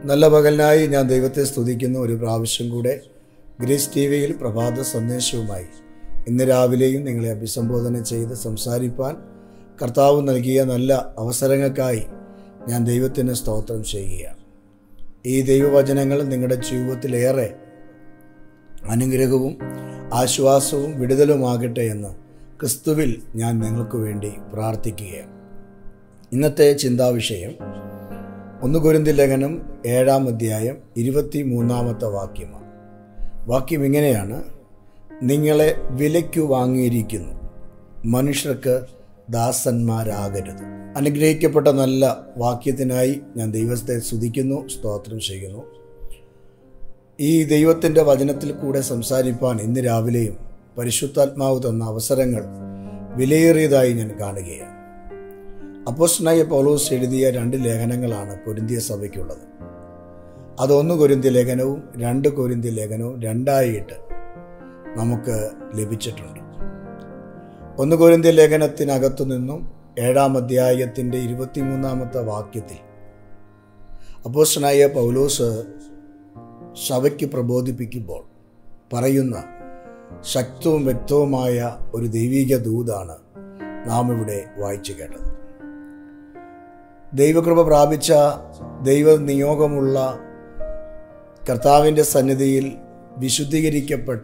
നല്ല പകലിനായി ഞാൻ ദൈവത്തെ സ്തുതിക്കുന്നു. ഒരു പ്രാവശ്യം കൂടെ ഗ്രേസ് ടി വിയിൽ പ്രഭാത സന്ദേശവുമായി ഇന്ന് രാവിലെയും നിങ്ങളെ അഭിസംബോധന ചെയ്ത് സംസാരിപ്പാൻ കർത്താവ് നൽകിയ നല്ല അവസരങ്ങൾക്കായി ഞാൻ ദൈവത്തിന് സ്തോത്രം ചെയ്യുകയാണ്. ഈ ദൈവവചനങ്ങൾ നിങ്ങളുടെ ജീവിതത്തിലേറെ അനുഗ്രഹവും ആശ്വാസവും വിടുതലുമാകട്ടെ എന്ന് ക്രിസ്തുവിൽ ഞാൻ നിങ്ങൾക്ക് വേണ്ടി പ്രാർത്ഥിക്കുകയാണ്. ഇന്നത്തെ ചിന്താവിഷയം 1 കൊരിന്ത്യർ ലേഖനം 7-ാം അധ്യായം 23-ാമത്തെ വാക്യമാണ്. വാക്യം ഇങ്ങനെയാണ്: നിങ്ങളെ വിലയ്ക്കു വാങ്ങിയിരിക്കുന്നു, മനുഷ്യർക്ക് ദാസന്മാരാകരുത്. അനുഗ്രഹിക്കപ്പെട്ട നല്ല വാക്യത്തിനായി ഞാൻ ദൈവത്തെ സ്തുതിക്കുന്നു, സ്തോത്രം ചെയ്യുന്നു. ഈ ദൈവത്തിൻ്റെ വചനത്തിൽ കൂടെ സംസാരിപ്പാൻ ഇന്ന് രാവിലെയും പരിശുദ്ധാത്മാവ് തന്ന അവസരങ്ങൾ വിലയേറിയതായി ഞാൻ കാണുകയാണ്. അപ്പോസ്തലനായ പൗലോസ് എഴുതിയ 2 ലേഖനങ്ങളാണ് കൊരിന്ത്യ സഭയ്ക്കുള്ളത്. അത് 1 കൊരിന്ത്യർ ലേഖനവും 2 കൊരിന്ത്യർ ലേഖനവും രണ്ടായിട്ട് നമുക്ക് ലഭിച്ചിട്ടുണ്ട്. 1 കൊരിന്ത്യർ ലേഖനത്തിനകത്തു നിന്നും 7-ാം അധ്യായത്തിൻ്റെ 23-ാമത്തെ വാക്യത്തിൽ അപ്പോസ്തലനായ പൗലോസ് സഭയ്ക്ക് പ്രബോധിപ്പിക്കുമ്പോൾ പറയുന്ന ശക്തവും വ്യക്തവുമായ ഒരു ദൈവിക ദൂതാണ് നാം ഇവിടെ വായിച്ചു കേട്ടത്. ദൈവകൃപ പ്രാപിച്ച ദൈവനിയോഗമുള്ള കർത്താവിൻ്റെ സന്നിധിയിൽ വിശുദ്ധീകരിക്കപ്പെട്ട,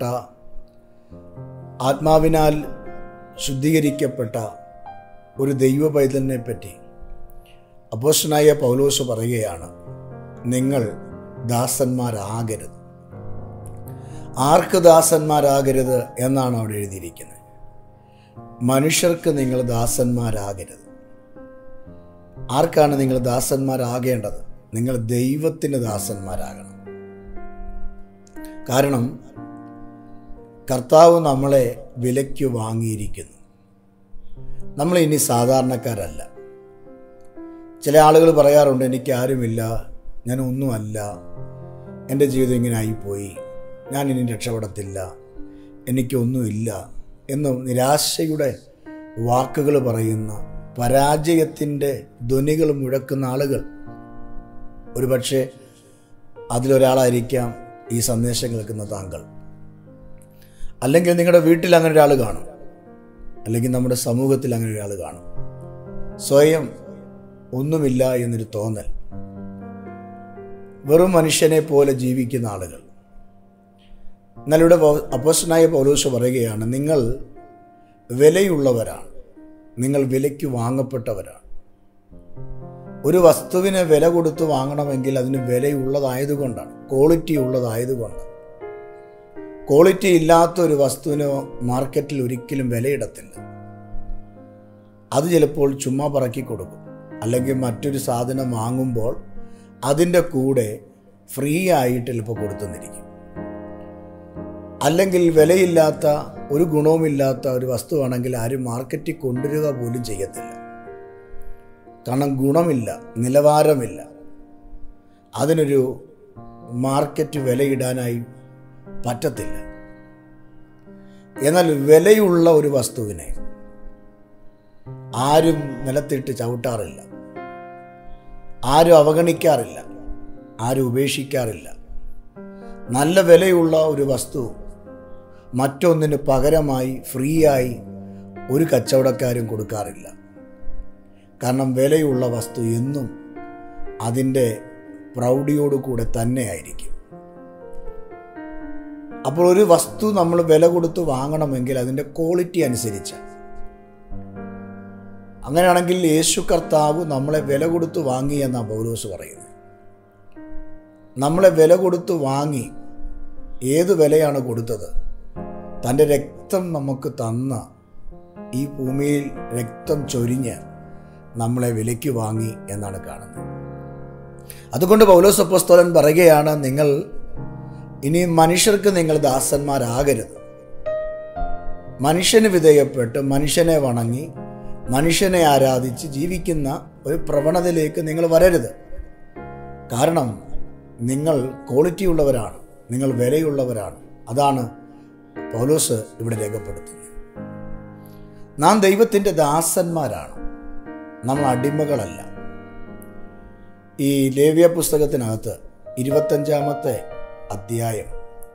ആത്മാവിനാൽ ശുദ്ധീകരിക്കപ്പെട്ട ഒരു ദൈവ പൈതലിനെ പറ്റി അപ്പോസ്തലനായ പൗലോസ് പറയുകയാണ്: നിങ്ങൾ ദാസന്മാരാകരുത്. ആർക്ക് ദാസന്മാരാകരുത് എന്നാണ് അവിടെ എഴുതിയിരിക്കുന്നത്. മനുഷ്യർക്ക് നിങ്ങൾ ദാസന്മാരാകരുത്. ആർക്കാണ് നിങ്ങൾ ദാസന്മാരാകേണ്ടത്? നിങ്ങൾ ദൈവത്തിന് ദാസന്മാരാകണം. കാരണം കർത്താവ് നമ്മളെ വിലയ്ക്ക് വാങ്ങിയിരിക്കുന്നു. നമ്മൾ ഇനി സാധാരണക്കാരല്ല. ചില ആളുകൾ പറയാറുണ്ട്, എനിക്ക് ആരുമില്ല, ഞാൻ ഒന്നുമല്ല, എൻ്റെ ജീവിതം ഇങ്ങനെ ആയിപ്പോയി, ഞാൻ ഇനി രക്ഷപ്പെടത്തില്ല, എനിക്കൊന്നുമില്ല എന്ന് നിരാശയുടെ വാക്കുകൾ പറയുന്ന, പരാജയത്തിൻ്റെ ധ്വനികൾ മുഴക്കുന്ന ആളുകൾ. ഒരുപക്ഷെ അതിലൊരാളായിരിക്കാം ഈ സന്ദേശം കേൾക്കുന്ന താങ്കൾ. അല്ലെങ്കിൽ നിങ്ങളുടെ വീട്ടിൽ അങ്ങനെ ഒരാൾ കാണും, അല്ലെങ്കിൽ നമ്മുടെ സമൂഹത്തിൽ അങ്ങനെ ഒരാൾ കാണും. സ്വയം ഒന്നുമില്ല എന്നൊരു തോന്നൽ, വെറും മനുഷ്യനെ പോലെ ജീവിക്കുന്ന ആളുകൾ. എന്നാൽ ഇവിടെ അപ്പോസ്തലനായ പൗലോസ് പറയുകയാണ്, നിങ്ങൾ വിലയുള്ളവരാണ്, നിങ്ങൾ വിലയ്ക്ക് വാങ്ങപ്പെട്ടവരാണ്. ഒരു വസ്തുവിനെ വില കൊടുത്ത് വാങ്ങണമെങ്കിൽ അതിന് വിലയുള്ളതായതുകൊണ്ടാണ്, ക്വാളിറ്റി ഉള്ളതായതുകൊണ്ട്. ക്വാളിറ്റി ഇല്ലാത്ത ഒരു വസ്തുവിന് മാർക്കറ്റിൽ ഒരിക്കലും വിലയിടത്തില്ല. അത് ചിലപ്പോൾ ചുമ്മാ പറക്കി കൊടുക്കും, അല്ലെങ്കിൽ മറ്റൊരു സാധനം വാങ്ങുമ്പോൾ അതിൻ്റെ കൂടെ ഫ്രീ ആയിട്ട് ചിലപ്പോൾ കൊടുത്തുന്നിരിക്കും. അല്ലെങ്കിൽ വിലയില്ലാത്ത, ഒരു ഗുണവുമില്ലാത്ത ഒരു വസ്തുവാണെങ്കിൽ ആരും മാർക്കറ്റിൽ കൊണ്ടുവരിക പോലും ചെയ്യത്തില്ല. കാരണം ഗുണമില്ല, നിലവാരമില്ല, അതിനൊരു മാർക്കറ്റ് വിലയിടാനായി പറ്റത്തില്ല. എന്നാൽ വിലയുള്ള ഒരു വസ്തുവിനെ ആരും നിലത്തിട്ട് ചവിട്ടാറില്ല, ആരും അവഗണിക്കാറില്ല, ആരും ഉപേക്ഷിക്കാറില്ല. നല്ല വിലയുള്ള ഒരു വസ്തു മറ്റൊന്നിന് പകരമായി ഫ്രീ ആയി ഒരു കച്ചവടക്കാരും കൊടുക്കാറില്ല. കാരണം വിലയുള്ള വസ്തു എന്നും അതിൻ്റെ പ്രൗഢിയോടുകൂടെ തന്നെ ആയിരിക്കും. അപ്പോൾ ഒരു വസ്തു നമ്മൾ വില കൊടുത്ത് വാങ്ങണമെങ്കിൽ അതിൻ്റെ ക്വാളിറ്റി അനുസരിച്ച്. അങ്ങനെയാണെങ്കിൽ യേശു കർത്താവ് നമ്മളെ വില കൊടുത്ത് വാങ്ങി എന്നാണ് പൗലോസ് പറയുന്നത്. നമ്മളെ വില കൊടുത്ത് വാങ്ങി. ഏത് വിലയാണ് കൊടുത്തത്? തൻ്റെ രക്തം നമുക്ക് തന്ന, ഈ ഭൂമിയിൽ രക്തം ചൊരിഞ്ഞ് നമ്മളെ വിലയ്ക്ക് വാങ്ങി എന്നാണ് കാണുന്നത്. അതുകൊണ്ട് പൗലോസ് അപ്പോസ്തലൻ പറയുകയാണ്, നിങ്ങൾ ഇനി മനുഷ്യർക്ക് നിങ്ങൾ ദാസന്മാരാകരുത്. മനുഷ്യന് വിധേയപ്പെട്ട്, മനുഷ്യനെ വണങ്ങി, മനുഷ്യനെ ആരാധിച്ച് ജീവിക്കുന്ന ഒരു പ്രവണതയിലേക്ക് നിങ്ങൾ വരരുത്. കാരണം നിങ്ങൾ ക്വാളിറ്റി ഉള്ളവരാണ്, നിങ്ങൾ വിലയുള്ളവരാണ്. അതാണ് പൗലോസ് ഇവിടെ രേഖപ്പെടുത്തുന്നത്. നാം ദൈവത്തിൻ്റെ ദാസന്മാരാണ്, നമ്മൾ അടിമകളല്ല. ഈ ലേവ്യ പുസ്തകത്തിനകത്ത് 25 അധ്യായം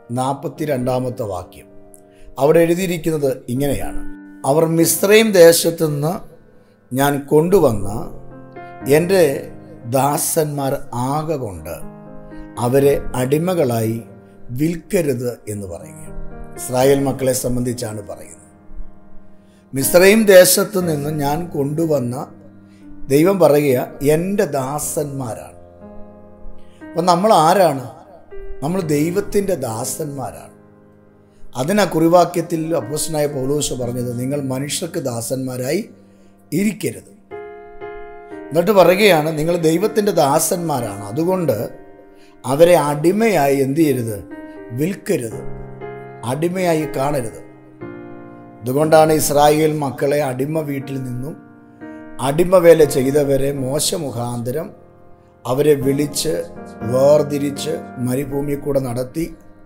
42 വാക്യം. അവിടെ എഴുതിയിരിക്കുന്നത് ഇങ്ങനെയാണ്: അവർ മിസ്രയീം ദേശത്തു നിന്ന് ഞാൻ കൊണ്ടുവന്ന എൻ്റെ ദാസന്മാർ ആകൊണ്ട് അവരെ അടിമകളായി വിൽക്കരുത് എന്ന് പറയുക. ഇസ്രായേൽ മക്കളെ സംബന്ധിച്ചാണ് പറയുന്നത്. മിസ്രയീം ദേശത്തു നിന്ന് ഞാൻ കൊണ്ടുവന്ന, ദൈവം പറയുക, എൻ്റെ ദാസന്മാരാണ്. അപ്പം നമ്മൾ ആരാണ്? നമ്മൾ ദൈവത്തിൻ്റെ ദാസന്മാരാണ്. അതിനാ കുറിവാക്യത്തിൽ അപ്പോസ്തലനായ പൗലോസ് പറഞ്ഞത്, നിങ്ങൾ മനുഷ്യർക്ക് ദാസന്മാരായി ഇരിക്കരുത്. എന്നിട്ട് പറയുകയാണ്, നിങ്ങൾ ദൈവത്തിൻ്റെ ദാസന്മാരാണ്, അതുകൊണ്ട് അവരെ അടിമയായി എന്ത് ചെയ്യരുത്? വിൽക്കരുത്, അടിമയായി കാണരുത്. അതുകൊണ്ടാണ് ഇസ്രായേൽ മക്കളെ അടിമ വീട്ടിൽ നിന്നും അടിമവേല ചെയ്തവരെ മോശ മുഖാന്തരം അവരെ വിളിച്ച് വേർതിരിച്ച് മരുഭൂമിയിൽ കൂടെ നടത്തി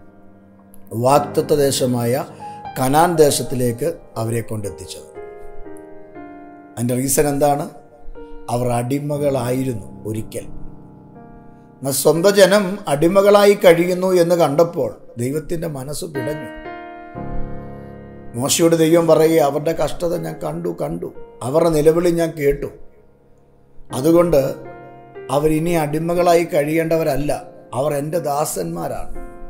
വാഗ്ദത്ത ദേശമായ കനാൻ ദേശത്തിലേക്ക് അവരെ കൊണ്ടെത്തിച്ചത്. അതിൻ്റെ റീസൺ എന്താണ്? അവർ അടിമകളായിരുന്നു ഒരിക്കൽ. സ്വന്തം ജനം അടിമകളായി കഴിയുന്നു എന്ന് കണ്ടപ്പോൾ ദൈവത്തിൻ്റെ മനസ്സ് പിടഞ്ഞു. മോശയോട് ദൈവം പറയുക, അവരുടെ കഷ്ടത ഞാൻ കണ്ടു, അവരുടെ നിലവിളി ഞാൻ കേട്ടു. അതുകൊണ്ട് അവരിനി അടിമകളായി കഴിയേണ്ടവരല്ല, അവർ എൻ്റെ ദാസന്മാരാണ്.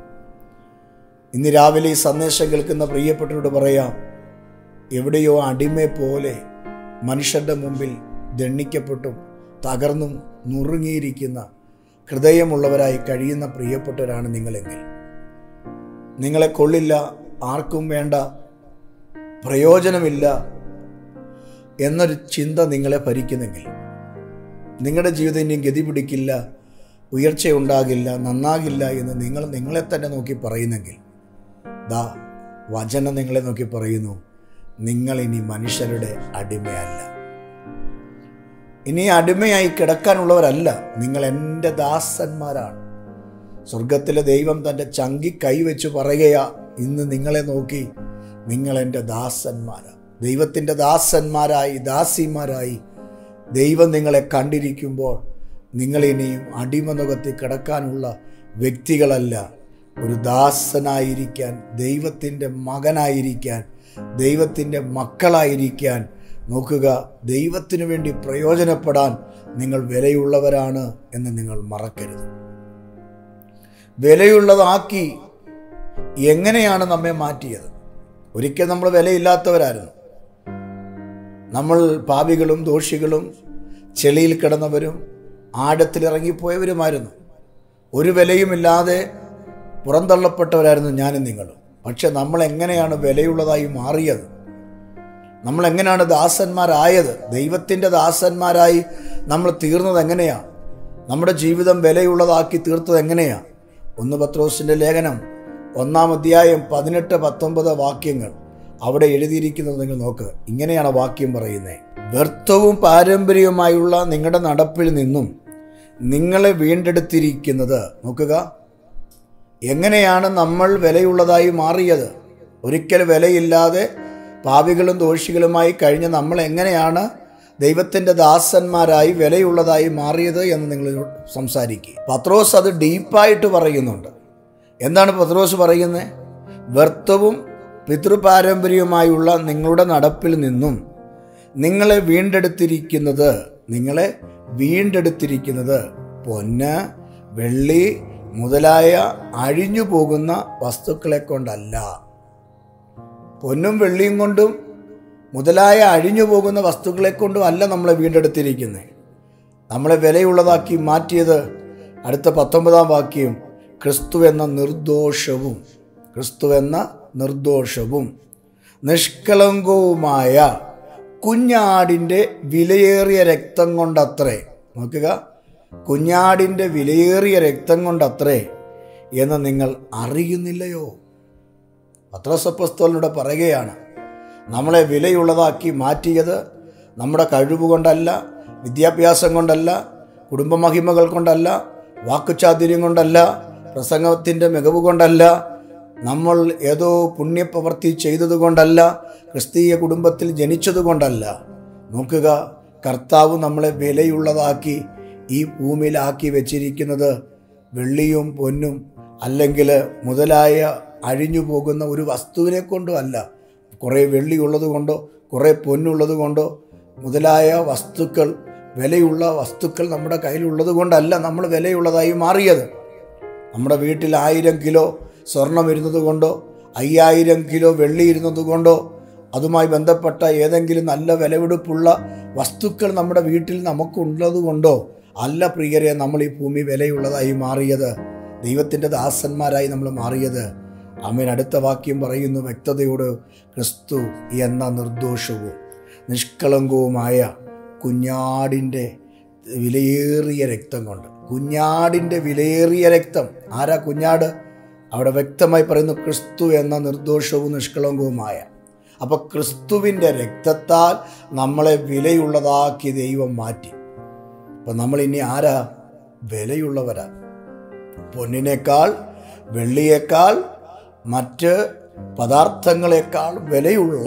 ഇന്ന് രാവിലെ ഈ സന്ദേശം കേൾക്കുന്ന പ്രിയപ്പെട്ടവരോട് പറയാം, എവിടെയോ അടിമയെ പോലെ മനുഷ്യരുടെ മുമ്പിൽ ദണ്ഡിക്കപ്പെട്ടും തകർന്നും നുറുങ്ങിയിരിക്കുന്ന ഹൃദയമുള്ളവരായി കഴിയുന്ന പ്രിയപ്പെട്ടവരാണ് നിങ്ങളെങ്കിൽ, നിങ്ങളെ കൊള്ളില്ല, ആർക്കും വേണ്ട, പ്രയോജനമില്ല എന്നൊരു ചിന്ത നിങ്ങളെ ഭരിക്കുന്നെങ്കിൽ, നിങ്ങളുടെ ജീവിതം ഇനിയും ഗതി പിടിക്കില്ല, ഉയർച്ചയുണ്ടാകില്ല, നന്നാകില്ല എന്ന് നിങ്ങൾ നിങ്ങളെ തന്നെ നോക്കി പറയുന്നെങ്കിൽ, വചനം നിങ്ങളെ നോക്കി പറയുന്നു, നിങ്ങളിനി മനുഷ്യരുടെ അടിമയല്ല, ഇനി അടിമയായി കിടക്കാനുള്ളവരല്ല, നിങ്ങൾ എൻ്റെ ദാസന്മാരാണ്. സ്വർഗത്തിലെ ദൈവം തൻ്റെ ചങ്കി കൈവച്ച് പറയുകയാ, ഇന്ന് നിങ്ങളെ നോക്കി, നിങ്ങൾ എൻ്റെ ദാസന്മാരാണ്. ദൈവത്തിൻ്റെ ദാസന്മാരായി, ദാസിമാരായി ദൈവം നിങ്ങളെ കണ്ടിരിക്കുമ്പോൾ നിങ്ങളിനിയും അടിമനുകത്തിൽ കിടക്കാനുള്ള വ്യക്തികളല്ല, ഒരു ദാസനായിരിക്കാൻ, ദൈവത്തിൻ്റെ മകനായിരിക്കാൻ, ദൈവത്തിൻ്റെ മക്കളായിരിക്കാൻ നോക്കുക. ദൈവത്തിനു വേണ്ടി പ്രയോജനപ്പെടാൻ നിങ്ങൾ വിലയുള്ളവരാണ് എന്ന് നിങ്ങൾ മറക്കരുത്. വിലയുള്ളതാക്കി എങ്ങനെയാണ് നമ്മെ മാറ്റിയത്? ഒരിക്കൽ നമ്മൾ വിലയില്ലാത്തവരായിരുന്നു. നമ്മൾ പാപികളും ദോഷികളും ചെളിയിൽ കിടന്നവരും ആഴത്തിലിറങ്ങിപ്പോയവരുമായിരുന്നു. ഒരു വിലയുമില്ലാതെ പുറന്തള്ളപ്പെട്ടവരായിരുന്നു ഞാനും നിങ്ങളും. പക്ഷെ നമ്മൾ എങ്ങനെയാണ് വിലയുള്ളതായി മാറിയത്? നമ്മൾ എങ്ങനെയാണ് ദാസന്മാരായത്? ദൈവത്തിൻ്റെ ദാസന്മാരായി നമ്മൾ തീർന്നത് എങ്ങനെയാണ്? നമ്മുടെ ജീവിതം വിലയുള്ളതാക്കി തീർത്തത് എങ്ങനെയാണ്? 1 പത്രോസിൻ്റെ ലേഖനം 1-ാം അധ്യായം 18-19 വാക്യങ്ങൾ അവിടെ എഴുതിയിരിക്കുന്നത് നിങ്ങൾ നോക്ക്. ഇങ്ങനെയാണ് വാക്യം പറയുന്നത്: വ്യർത്ഥവും പാരമ്പര്യവുമായുള്ള നിങ്ങളുടെ നടപ്പിൽ നിന്നും നിങ്ങളെ വീണ്ടെടുത്തിരിക്കുന്നത്. നോക്കുക, എങ്ങനെയാണ് നമ്മൾ വിലയുള്ളതായി മാറിയത്? ഒരിക്കൽ വിലയില്ലാതെ പാപികളും ദോഷികളുമായി കഴിഞ്ഞ നമ്മൾ എങ്ങനെയാണ് ദൈവത്തിൻ്റെ ദാസന്മാരായി വിലയുള്ളതായി മാറിയത് എന്ന് നിങ്ങൾ സംസാരിക്കുക. പത്രോസ് അത് ഡീപ്പായിട്ട് പറയുന്നുണ്ട്. എന്താണ് പത്രോസ് പറയുന്നത്? വ്യർത്ഥവും പിതൃപാരമ്പര്യവുമായുള്ള നിങ്ങളുടെ നടപ്പിൽ നിന്നും നിങ്ങളെ വീണ്ടെടുത്തിരിക്കുന്നത് പൊന്ന്, വെള്ളി മുതലായ അഴിഞ്ഞു പോകുന്ന വസ്തുക്കളെ കൊണ്ടല്ല. പൊന്നും വെള്ളിയും കൊണ്ടും മുതലായ അഴിഞ്ഞു പോകുന്ന വസ്തുക്കളെ കൊണ്ടും അല്ല നമ്മളെ വീണ്ടെടുത്തിരിക്കുന്നത്. നമ്മളെ വിലയുള്ളതാക്കി മാറ്റിയത്, അടുത്ത 19-ാം വാക്യം, ക്രിസ്തുവെന്ന നിർദോഷവും നിഷ്കളങ്കവുമായ കുഞ്ഞാടിൻ്റെ വിലയേറിയ രക്തം കൊണ്ടത്രേ. നോക്കുക, കുഞ്ഞാടിൻ്റെ വിലയേറിയ രക്തം കൊണ്ടത്രേ എന്ന് നിങ്ങൾ അറിയുന്നില്ലയോ? പത്രോസ് അപ്പോസ്തലനോട് പറയുകയാണ്, നമ്മളെ വിലയുള്ളതാക്കി മാറ്റിയത് നമ്മുടെ കഴിവ് കൊണ്ടല്ല, വിദ്യാഭ്യാസം കൊണ്ടല്ല, കുടുംബമഹിമകൾ കൊണ്ടല്ല, വാക്കുചാതുര്യം കൊണ്ടല്ല, പ്രസംഗത്തിൻ്റെ മികവ് കൊണ്ടല്ല, നമ്മൾ ഏതോ പുണ്യപ്രവൃത്തി ചെയ്തതുകൊണ്ടല്ല, ക്രിസ്തീയ കുടുംബത്തിൽ ജനിച്ചതുകൊണ്ടല്ല. നോക്കുക, കർത്താവ് നമ്മളെ വിലയുള്ളതാക്കി ഈ ഭൂമിയിലാക്കി വെച്ചിരിക്കുന്നത് വെള്ളിയും പൊന്നും അല്ലെങ്കിൽ മുതലായ അഴിഞ്ഞു പോകുന്ന ഒരു വസ്തുവിനെ കൊണ്ടും അല്ല. കുറേ വെള്ളി ഉള്ളത് കൊണ്ടോ കുറേ പൊന്നുള്ളത് കൊണ്ടോ മുതലായ വസ്തുക്കൾ, വിലയുള്ള വസ്തുക്കൾ നമ്മുടെ കയ്യിലുള്ളത് കൊണ്ടല്ല നമ്മൾ വിലയുള്ളതായി മാറിയത്. നമ്മുടെ വീട്ടിൽ 1000 കിലോ സ്വർണം ഇരുന്നത് കൊണ്ടോ 5000 കിലോ വെള്ളി ഇരുന്നത് കൊണ്ടോ അതുമായി ബന്ധപ്പെട്ട ഏതെങ്കിലും നല്ല വിലപിടിപ്പുള്ള വസ്തുക്കൾ നമ്മുടെ വീട്ടിൽ നമുക്കുള്ളത് കൊണ്ടോ അല്ല പ്രിയരെ നമ്മൾ ഈ ഭൂമി വിലയുള്ളതായി മാറിയത്, ദൈവത്തിൻ്റെ ദാസന്മാരായി നമ്മൾ മാറിയത്. ആമേൻ. അടുത്ത വാക്യം പറയുന്നു വ്യക്തതയോട്, ക്രിസ്തു എന്ന നിർദോഷവും നിഷ്കളങ്കവുമായ കുഞ്ഞാടിൻ്റെ വിലയേറിയ രക്തം കൊണ്ട്. കുഞ്ഞാടിൻ്റെ വിലയേറിയ രക്തം. ആരാ കുഞ്ഞാട്? അവിടെ വ്യക്തമായി പറയുന്നു ക്രിസ്തു എന്ന നിർദോഷവും നിഷ്കളങ്കവുമായ. അപ്പോൾ ക്രിസ്തുവിൻ്റെ രക്തത്താൽ നമ്മളെ വിലയുള്ളതാക്കി ദൈവം മാറ്റി. അപ്പം നമ്മൾ ഇനി ആരാ? വിലയുള്ളവരാ. പൊന്നിനേക്കാൾ വെള്ളിയേക്കാൾ മറ്റ് പദാർത്ഥങ്ങളെക്കാൾ വിലയുള്ള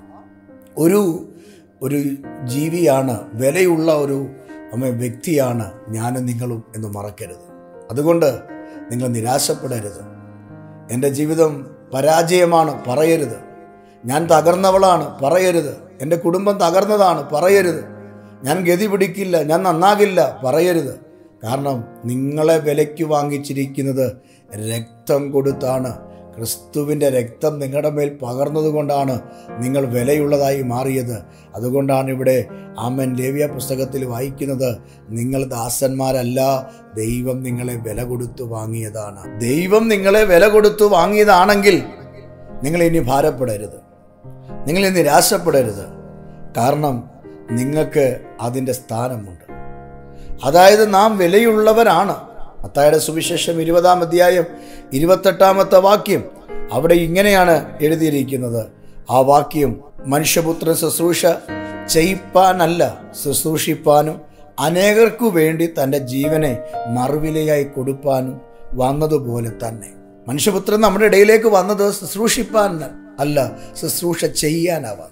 ഒരു ജീവിയാണ്, വിലയുള്ള ഒരു വ്യക്തിയാണ് ഞാനും നിങ്ങളും എന്ന് മറക്കരുത്. അതുകൊണ്ട് നിങ്ങൾ നിരാശപ്പെടരുത്. എൻ്റെ ജീവിതം പരാജയമാണ് പറയരുത്. ഞാൻ തകർന്നവളാണ് പറയരുത്. എൻ്റെ കുടുംബം തകർന്നതാണ് പറയരുത്. ഞാൻ ഗതി പിടിക്കില്ല, ഞാൻ നന്നാകില്ല പറയരുത്. കാരണം നിങ്ങളെ വിലയ്ക്ക് വാങ്ങിച്ചിരിക്കുന്നത് രക്തം കൊടുത്താണ്. ക്രിസ്തുവിൻ്റെ രക്തം നിങ്ങളുടെ മേൽ പകർന്നതുകൊണ്ടാണ് നിങ്ങൾ വിലയുള്ളതായി മാറിയത്. അതുകൊണ്ടാണ് ഇവിടെ ആമേൻ ലേവ്യ പുസ്തകത്തിൽ വായിക്കുന്നത്, നിങ്ങൾ ദാസന്മാരല്ല, ദൈവം നിങ്ങളെ വില കൊടുത്തു വാങ്ങിയതാണ്. ദൈവം നിങ്ങളെ വില കൊടുത്തു വാങ്ങിയതാണെങ്കിൽ നിങ്ങൾ ഇനി ഭാരപ്പെടരുത്, നിങ്ങൾ ഇനി നിരാശപ്പെടരുത്. കാരണം നിങ്ങൾക്ക് അതിൻ്റെ സ്ഥാനമുണ്ട്. അതായത് നാം വിലയുള്ളവരാണ്. മത്തായിയുടെ സുവിശേഷം 20-ാം അധ്യായം 28-ാമത്തെ വാക്യം അവിടെ ഇങ്ങനെയാണ് എഴുതിയിരിക്കുന്നത്. ആ വാക്യം, മനുഷ്യപുത്രൻ ശുശ്രൂഷ ചെയ്യിപ്പാനല്ല ശുശ്രൂഷിപ്പാനും അനേകർക്കു വേണ്ടി തൻ്റെ ജീവനെ മറുവിലയായി കൊടുപ്പാനും വന്നതുപോലെ തന്നെ. മനുഷ്യപുത്രൻ നമ്മുടെ ഇടയിലേക്ക് വന്നത് ശുശ്രൂഷിപ്പാൻ അല്ല, ശുശ്രൂഷ ചെയ്യാനാ വന്നത്.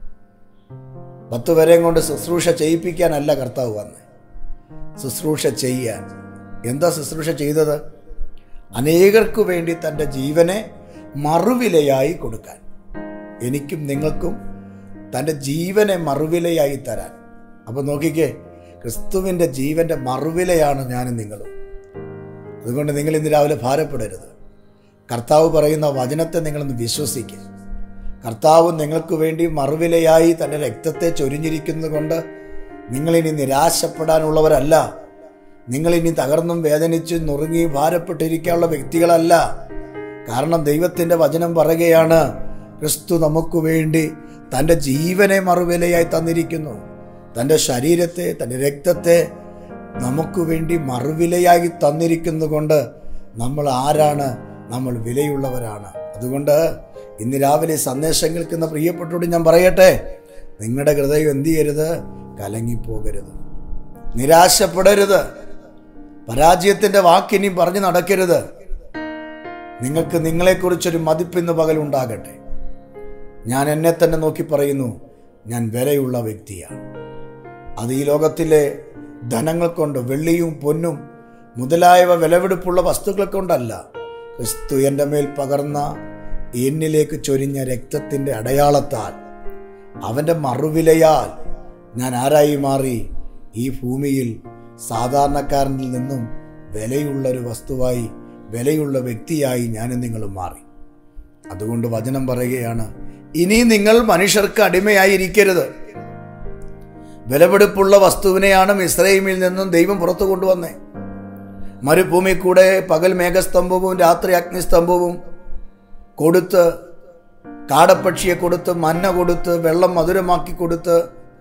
10 പേരെയും കൊണ്ട് ശുശ്രൂഷ ചെയ്യിപ്പിക്കാനല്ല കർത്താവ് വന്നത്, ശുശ്രൂഷ ചെയ്യാൻ. എന്താ ശുശ്രൂഷ ചെയ്തത്? അനേകർക്കു വേണ്ടി തൻ്റെ ജീവനെ മറുവിലയായി കൊടുക്കാൻ. എനിക്കും നിങ്ങൾക്കും തൻ്റെ ജീവനെ മറുവിലയായി തരാൻ. അപ്പം നോക്കിക്കേ, ക്രിസ്തുവിൻ്റെ ജീവൻ്റെ മറുവിലയാണ് ഞാനും നിങ്ങളും. അതുകൊണ്ട് നിങ്ങൾ ഇന്ന് രാവിലെ ഭാരപ്പെടരുത്. കർത്താവ് പറയുന്ന വചനത്തെ നിങ്ങളൊന്ന് വിശ്വസിക്കുക. കർത്താവ് നിങ്ങൾക്ക് വേണ്ടി മറുവിലയായി തൻ്റെ രക്തത്തെ ചൊരിഞ്ഞിരിക്കുന്നത് കൊണ്ട് നിങ്ങളിനി നിരാശപ്പെടാനുള്ളവരല്ല. നിങ്ങളിനി തകർന്നും വേദനിച്ച് നുറുങ്ങി ഭാരപ്പെട്ടിരിക്കാനുള്ള വ്യക്തികളല്ല. കാരണം ദൈവത്തിൻ്റെ വചനം പറയുകയാണ്, ക്രിസ്തു നമുക്ക് വേണ്ടി തൻ്റെ ജീവനെ മറുവിലയായി തന്നിരിക്കുന്നു. തൻ്റെ ശരീരത്തെ, തൻ്റെ രക്തത്തെ നമുക്ക് വേണ്ടി മറുവിലയായി തന്നിരിക്കുന്നത് കൊണ്ട് നമ്മൾ ആരാണ്? നമ്മൾ വിലയുള്ളവരാണ്. അതുകൊണ്ട് ഇന്ന് രാവിലെ സന്ദേശം കേൾക്കുന്ന പ്രിയപ്പെട്ടോട് ഞാൻ പറയട്ടെ, നിങ്ങളുടെ ഹൃദയം എന്ത് ചെയ്യരുത്? കലങ്ങിപ്പോകരുത്, നിരാശപ്പെടരുത്, പരാജയത്തിൻ്റെ വാക്കിനി പറഞ്ഞു നടക്കരുത്. നിങ്ങൾക്ക് നിങ്ങളെക്കുറിച്ചൊരു മതിപ്പിന്ന് പകലുണ്ടാകട്ടെ. ഞാൻ എന്നെ തന്നെ നോക്കി പറയുന്നു, ഞാൻ വിലയുള്ള വ്യക്തിയാണ്. അത് ഈ ലോകത്തിലെ ധനങ്ങൾ കൊണ്ട്, വെള്ളിയും പൊന്നും മുതലായവ വിലപിടിപ്പുള്ള വസ്തുക്കൾ കൊണ്ടല്ല, ക്രിസ്തു എൻ്റെ മേൽ പകർന്ന എന്നിലേക്ക് ചൊരിഞ്ഞ രക്തത്തിൻ്റെ അടയാളത്താൽ, അവൻ്റെ മറുവിലയാൽ ഞാൻ ആരായി മാറി? ഈ ഭൂമിയിൽ സാധാരണക്കാരനിൽ നിന്നും വിലയുള്ളൊരു വസ്തുവായി, വിലയുള്ള വ്യക്തിയായി ഞാനും നിങ്ങളും മാറി. അതുകൊണ്ട് വചനം പറയുകയാണ്, ഇനി നിങ്ങൾ മനുഷ്യർക്ക് അടിമയായിരിക്കരുത്. വിലപിടിപ്പുള്ള വസ്തുവിനെയാണ് മിസ്രയീമിൽ നിന്നും ദൈവം പുറത്തു കൊണ്ടുവന്നേ. മരുഭൂമി കൂടെ പകൽ മേഘസ്തംഭവും രാത്രി അഗ്നിസ്തംഭവും കൊടുത്ത്, കാടപ്പക്ഷിയെ കൊടുത്ത്, മന്ന കൊടുത്ത്, വെള്ളം മധുരമാക്കി കൊടുത്ത്,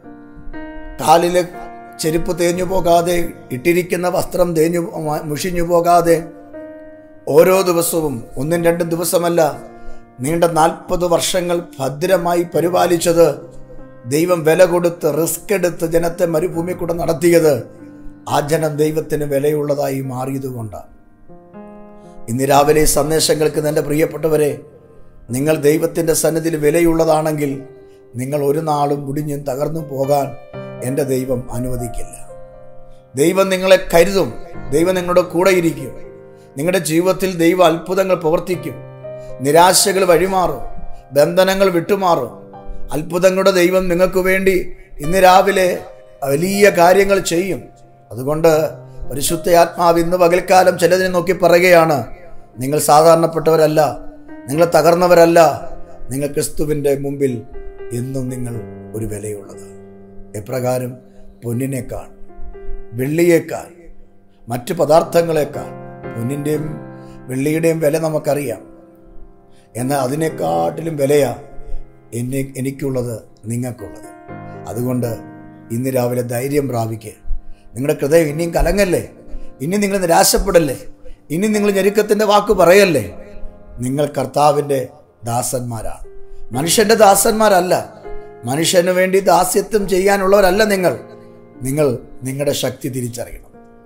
കാലിലെ ചെരുപ്പ് തേഞ്ഞു പോകാതെ, ഇട്ടിരിക്കുന്ന വസ്ത്രം മുഷിഞ്ഞു പോകാതെ, ഓരോ ദിവസവും 1-2 ദിവസമല്ല, നീണ്ട 40 വർഷങ്ങൾ ഭദ്രമായി പരിപാലിച്ചത്, ദൈവം വില കൊടുത്ത് റിസ്ക് എടുത്ത് ജനത്തെ മരുഭൂമി കൂടെ നടത്തിയത്, ആ ജനം ദൈവത്തിന് വിലയുള്ളതായി മാറിയതുകൊണ്ടാണ്. ഇന്ന് രാവിലെ സന്ദേശം കേൾക്കുന്ന എൻ്റെ പ്രിയപ്പെട്ടവരെ, നിങ്ങൾ ദൈവത്തിൻ്റെ സന്നിധിയിൽ വിലയുള്ളതാണെങ്കിൽ നിങ്ങൾ ഒരു നാളും മുടിഞ്ഞും തകർന്നു പോകാൻ എൻ്റെ ദൈവം അനുവദിക്കില്ല. ദൈവം നിങ്ങളെ കരുതും, ദൈവം നിങ്ങളുടെ കൂടെ ഇരിക്കും. നിങ്ങളുടെ ജീവിതത്തിൽ ദൈവ അത്ഭുതങ്ങൾ പ്രവർത്തിക്കും. നിരാശകൾ വഴിമാറും, ബന്ധനങ്ങൾ വിട്ടുമാറും. അത്ഭുതങ്ങളുടെ ദൈവം നിങ്ങൾക്ക് വേണ്ടി ഇന്ന് രാവിലെ വലിയ കാര്യങ്ങൾ ചെയ്യും. അതുകൊണ്ട് പരിശുദ്ധ ആത്മാവ് ഇന്ന് പകൽക്കാലം ചിലതിനെ നോക്കി പറയുകയാണ്, നിങ്ങൾ സാധാരണപ്പെട്ടവരല്ല, നിങ്ങൾ തകർന്നവരല്ല, നിങ്ങൾ ക്രിസ്തുവിൻ്റെ മുമ്പിൽ എന്നും നിങ്ങൾ ഒരു വിലയുള്ളത്. എപ്രകാരം? പൊന്നിനേക്കാൾ, വെള്ളിയേക്കാൾ, മറ്റു പദാർത്ഥങ്ങളെക്കാൾ. പൊന്നിൻ്റെയും വെള്ളിയുടെയും വില നമുക്കറിയാം. എന്നാൽ അതിനെക്കാട്ടിലും വിലയാ എനിക്കുള്ളത്, നിങ്ങൾക്കുള്ളത്. അതുകൊണ്ട് ഇന്ന് രാവിലെ ധൈര്യം പ്രാപിക്കുക. നിങ്ങളുടെ ഹൃദയം ഇനിയും കലങ്ങല്ലേ, ഇനി നിങ്ങൾ നിരാശപ്പെടല്ലേ, ഇനി നിങ്ങൾ ഞെരുക്കത്തിൻ്റെ വാക്ക് പറയല്ലേ. നിങ്ങൾ കർത്താവിൻ്റെ ദാസന്മാരാണ്, മനുഷ്യൻ്റെ ദാസന്മാരല്ല. മനുഷ്യന് വേണ്ടി ദാസ്യത്വം ചെയ്യാനുള്ളവരല്ല നിങ്ങൾ. നിങ്ങളുടെ ശക്തി തിരിച്ചറിയണം.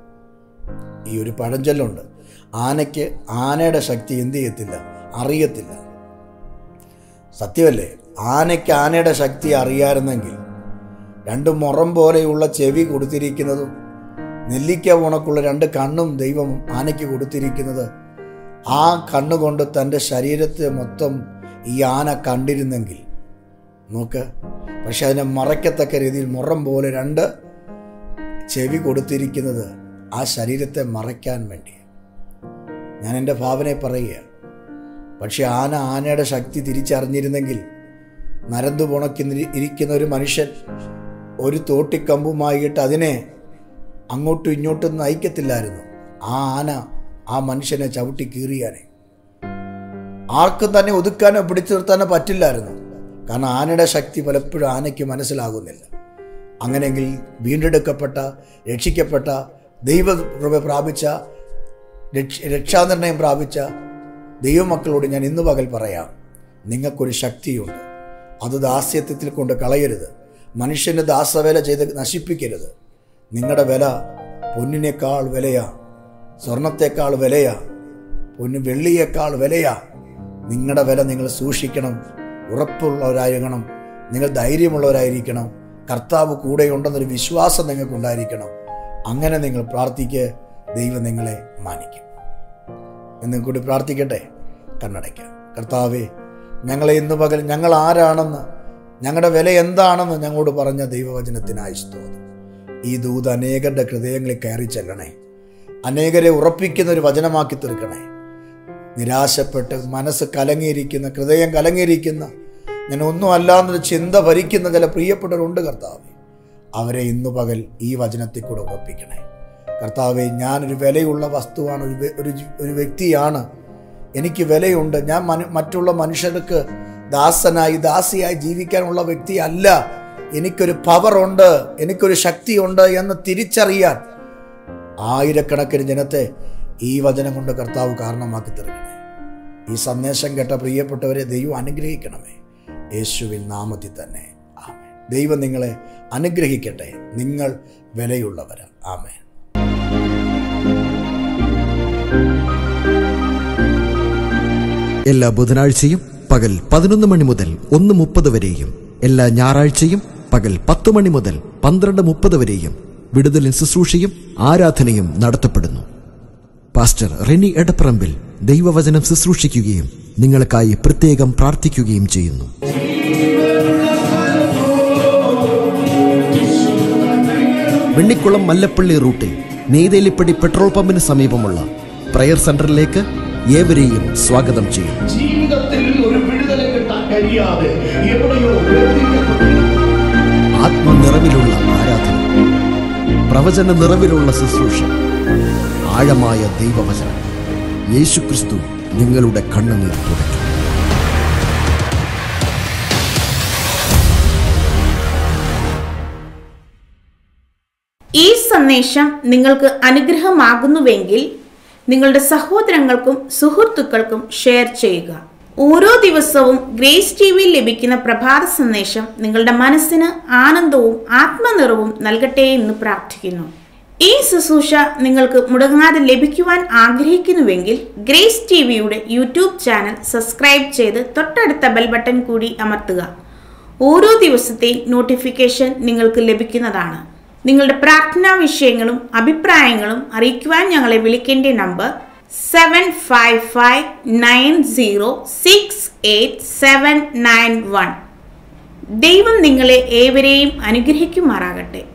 ഈ ഒരു പഴഞ്ചൊല്ലുണ്ട്, ആനയ്ക്ക് ആനയുടെ ശക്തി എന്ത് ചെയ്യത്തില്ല, അറിയത്തില്ല. സത്യമല്ലേ? ആനയ്ക്ക് ആനയുടെ ശക്തി അറിയാമായിരുന്നെങ്കിൽ രണ്ട് മുറം പോലെയുള്ള ചെവി കൊടുത്തിരിക്കുന്നതും നെല്ലിക്ക ഉണക്കുള്ള രണ്ട് കണ്ണും ദൈവം ആനയ്ക്ക് കൊടുത്തിരിക്കുന്നത്, ആ കണ്ണുകൊണ്ട് തൻ്റെ ശരീരത്തെ മൊത്തം ഈ ആന കണ്ടിരുന്നെങ്കിൽ നോക്ക്. പക്ഷെ അതിനെ മറയ്ക്കത്തക്ക രീതിയിൽ മുറം പോലെ രണ്ട് ചെവി കൊടുത്തിരിക്കുന്നത് ആ ശരീരത്തെ മറയ്ക്കാൻ വേണ്ടി. ഞാൻ എൻ്റെ ഭാവനയെ പറയുക. പക്ഷെ ആനയുടെ ശക്തി തിരിച്ചറിഞ്ഞിരുന്നെങ്കിൽ നരന്തു ഇരിക്കുന്ന ഒരു മനുഷ്യൻ ഒരു തോട്ടിക്കമ്പുമായിട്ട് അതിനെ അങ്ങോട്ടും ഇങ്ങോട്ടും നയിക്കത്തില്ലായിരുന്നു. ആ ആന ആ മനുഷ്യനെ ചവിട്ടി കീറിയാനെ. ആർക്കും തന്നെ ഒതുക്കാനോ പിടിച്ചു നിർത്താനോ പറ്റില്ലായിരുന്നു. കാരണം ആനയുടെ ശക്തി പലപ്പോഴും ആനയ്ക്ക് മനസ്സിലാകുന്നില്ല. അങ്ങനെയെങ്കിൽ വീണ്ടെടുക്കപ്പെട്ട, രക്ഷിക്കപ്പെട്ട, ദൈവകൃപ പ്രാപിച്ച, രക്ഷാനിർണയം പ്രാപിച്ച ദൈവമക്കളോട് ഞാൻ ഇന്ന് പകൽ പറയാം, നിങ്ങൾക്കൊരു ശക്തിയുണ്ട്. അത് ദാസ്യത്വത്തിൽ കൊണ്ട് കളയരുത്. മനുഷ്യന് ദാസവേല ചെയ്ത് നശിപ്പിക്കരുത്. നിങ്ങളുടെ വില പൊന്നിനേക്കാൾ വിലയാ, സ്വർണത്തേക്കാൾ വിലയാ, വെള്ളിയേക്കാൾ വിലയാ. നിങ്ങളുടെ വില നിങ്ങൾ സൂക്ഷിക്കണം. ഉറപ്പുള്ളവരായിരിക്കണം, നിങ്ങൾ ധൈര്യമുള്ളവരായിരിക്കണം. കർത്താവ് കൂടെയുണ്ടെന്നൊരു വിശ്വാസം നിങ്ങൾക്കുണ്ടായിരിക്കണം. അങ്ങനെ നിങ്ങൾ പ്രാർത്ഥിക്കുക, ദൈവം നിങ്ങളെ മാനിക്കും. എന്നും കൂടി പ്രാർത്ഥിക്കട്ടെ. കണ്ണടയ്ക്കാം. കർത്താവേ, ഞങ്ങളെ ഇന്ന് പകൽ ഞങ്ങൾ ആരാണെന്ന്, ഞങ്ങളുടെ വില എന്താണെന്ന് ഞങ്ങളോട് പറഞ്ഞ ദൈവവചനത്തിനായി സ്തോത്രം. ഈ ദൂത് അനേകരുടെ ഹൃദയങ്ങളിൽ കയറി ചെല്ലണേ. അനേകരെ ഉറപ്പിക്കുന്ന ഒരു വചനമാക്കി തീർക്കണേ. നിരാശപ്പെട്ട് മനസ്സ് കലങ്ങിയിരിക്കുന്ന, ഹൃദയം കലങ്ങിയിരിക്കുന്ന, ഞാൻ ഒന്നും അല്ലാന്നൊരു ചിന്ത ഭരിക്കുന്ന ചില പ്രിയപ്പെട്ടവരുണ്ട് കർത്താവേ. അവരെ ഇന്നു പകൽ ഈ വചനത്തിൽ കൂടെ ഉറപ്പിക്കണേ. കർത്താവേ, ഞാനൊരു വിലയുള്ള വസ്തുവാണ്, ഒരു വ്യക്തിയാണ്, എനിക്ക് വിലയുണ്ട്. ഞാൻ മറ്റുള്ള മനുഷ്യർക്ക് ദാസനായി ദാസിയായി ജീവിക്കാനുള്ള വ്യക്തിയല്ല. എനിക്കൊരു പവറുണ്ട്, എനിക്കൊരു ശക്തിയുണ്ട് എന്ന് തിരിച്ചറിയാൻ ആയിരക്കണക്കിന് ജനത്തെ ഈ വചനം കൊണ്ട് കർത്താവ് കാരണമാക്കി തീർക്കണേ. ഈ സന്ദേശം കേട്ട പ്രിയപ്പെട്ടവരെ ദൈവം അനുഗ്രഹിക്കണമേ. യേശുവിൻ നാമത്തിൽ തന്നെ ആമേൻ. ദൈവം നിങ്ങളെ അനുഗ്രഹിക്കട്ടെ. നിങ്ങൾ വിലയുള്ളവരാണ്. ആമേൻ. എല്ലാ ബുധനാഴ്ചയും പകൽ 11 മണി മുതൽ 1:30 വരെയും എല്ലാ ഞായറാഴ്ചയും പകൽ 10 മണി മുതൽ 12:30 വരെയും വിടുതലിൻ ശുശ്രൂഷയും ആരാധനയും നടത്തപ്പെടുന്നു. പാസ്റ്റർ റെനി എടപ്പറമ്പിൽ ദൈവവചനം ശുശ്രൂഷിക്കുകയും നിങ്ങൾക്കായി പ്രത്യേകം പ്രാർത്ഥിക്കുകയും ചെയ്യുന്നു. വെണ്ണിക്കുളം മല്ലപ്പള്ളി റൂട്ടിൽ നെയ്തേലിപ്പടി പെട്രോൾ പമ്പിന് സമീപമുള്ള പ്രയർ സെന്ററിലേക്ക് ഏവരെയും സ്വാഗതം ചെയ്യും. ജീവിതത്തിൽ ഒരു വിടുതൽ കിട്ടാൻ കഴിയാതെ ആത്മനിറവിലുള്ള ആരാധന, പ്രവചന നിറവിലുള്ള ശുശ്രൂഷ, ആഴമായ ദൈവവചനം. യേശുക്രിസ്തു നിങ്ങളുടെ കണ്ണുനീർ തുടയ്ക്കും. ഈ സന്ദേശം നിങ്ങൾക്ക് അനുഗ്രഹമാകുന്നുവെങ്കിൽ നിങ്ങളുടെ സഹോദരങ്ങൾക്കും സുഹൃത്തുക്കൾക്കും ഷെയർ ചെയ്യുക. ഓരോ ദിവസവും ഗ്രേസ് ടിവിയിൽ ലഭിക്കുന്ന പ്രഭാത സന്ദേശം നിങ്ങളുടെ മനസ്സിന് ആനന്ദവും ആത്മനിറവും നൽകട്ടെ എന്ന് പ്രാർത്ഥിക്കുന്നു. ഈ ശുശ്രൂഷ നിങ്ങൾക്ക് മുടങ്ങാതെ ലഭിക്കുവാൻ ആഗ്രഹിക്കുന്നുവെങ്കിൽ ഗ്രേസ് ടിവിയുടെ യൂട്യൂബ് ചാനൽ സബ്സ്ക്രൈബ് ചെയ്ത് തൊട്ടടുത്ത ബെൽ ബട്ടൺ കൂടി അമർത്തുക. ഓരോ ദിവസത്തെയും നോട്ടിഫിക്കേഷൻ നിങ്ങൾക്ക് ലഭിക്കുന്നതാണ്. നിങ്ങളുടെ പ്രാർത്ഥനാ വിഷയങ്ങളും അഭിപ്രായങ്ങളും അറിയിക്കുവാൻ ഞങ്ങളെ വിളിക്കേണ്ട നമ്പർ 7559068791. ദൈവം നിങ്ങളെ ഏവരെയും അനുഗ്രഹിക്കുമാറാകട്ടെ.